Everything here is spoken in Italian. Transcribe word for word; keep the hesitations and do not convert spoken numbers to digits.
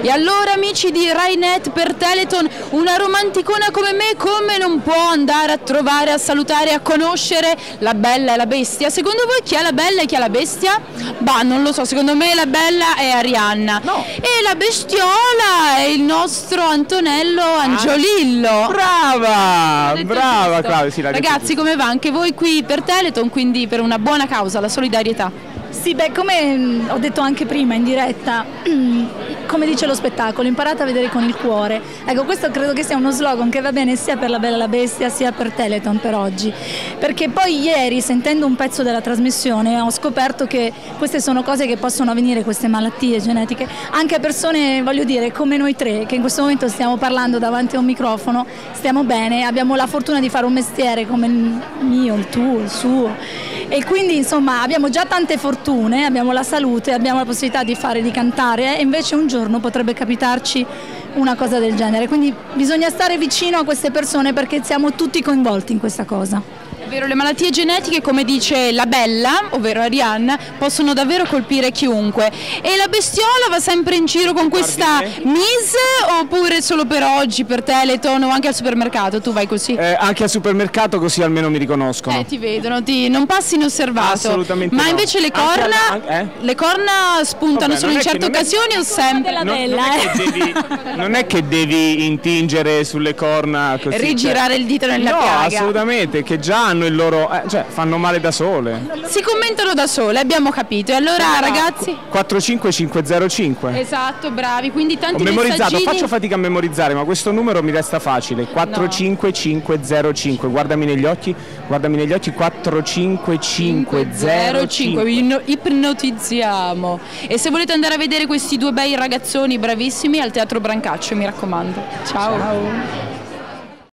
E allora amici di Rai Net per Teleton, una romanticona come me come non può andare a trovare, a salutare, a conoscere la bella e la bestia? Secondo voi chi è la bella e chi è la bestia? Bah, non lo so, secondo me la bella è Arianna. No. E la bestiola è il nostro Antonello Angiolillo. Brava, brava giusto. Claudia, sì, l'hai detto Ragazzi, giusto. come va? Anche voi qui per Teleton, quindi per una buona causa, la solidarietà. Sì, beh, come mh, ho detto anche prima in diretta, come dice lo spettacolo, imparate a vedere con il cuore. Ecco, questo credo che sia uno slogan che va bene sia per La Bella e la Bestia sia per Teleton per oggi. Perché poi ieri, sentendo un pezzo della trasmissione, ho scoperto che queste sono cose che possono avvenire, queste malattie genetiche, anche a persone, voglio dire, come noi tre, che in questo momento stiamo parlando davanti a un microfono, stiamo bene, abbiamo la fortuna di fare un mestiere come il mio, il tuo, il suo. E quindi insomma abbiamo già tante fortune, abbiamo la salute, abbiamo la possibilità di fare, di cantare, e invece un giorno potrebbe capitarci una cosa del genere, quindi bisogna stare vicino a queste persone perché siamo tutti coinvolti in questa cosa. È vero, le malattie genetiche, come dice la bella, ovvero Arianna, possono davvero colpire chiunque. E la bestiola va sempre in giro con questa Miss oppure solo per oggi, per Teleton o anche al supermercato? Tu vai così? Eh, anche al supermercato, così almeno mi riconoscono. Eh, ti vedono, ti, non passi inosservato. Assolutamente Ma no. invece le Anche corna, alla- eh? le corna spuntano Vabbè, solo non in è che- certe non è- occasioni o sempre? della Non, bella, non è eh. che devi, non è che devi intingere sulle corna così, Rigirare cioè- il dito nella no, piaga. assolutamente, che già hanno il loro, eh, cioè fanno male da sole. Si commentano da sole, abbiamo capito. E allora ragazzi... quattro cinque cinque zero cinque. Esatto, bravi, quindi Ho tanti memorizzato, messaggini. faccio fatica a memorizzare, ma questo numero mi resta facile. quattro cinque cinque zero cinque. Guardami negli occhi, guardami negli occhi. quattro cinque cinque zero cinque. Vi ino- ipnotizziamo. E se volete andare a vedere questi due bei ragazzoni bravissimi al Teatro Brancaccio, mi raccomando. Ciao. Ciao.